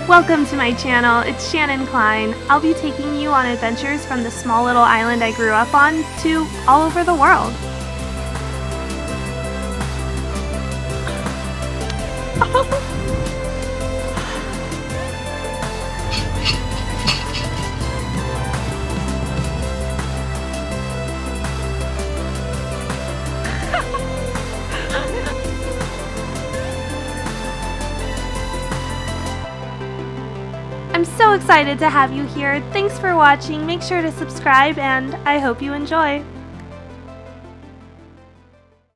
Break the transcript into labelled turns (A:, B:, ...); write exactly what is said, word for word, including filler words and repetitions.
A: Welcome to my channel, it's Shannon Klein. I'll be taking you on adventures from the small little island I grew up on to all over the world. I'm so excited to have you here. Thanks for watching. Make sure to subscribe and I hope you enjoy.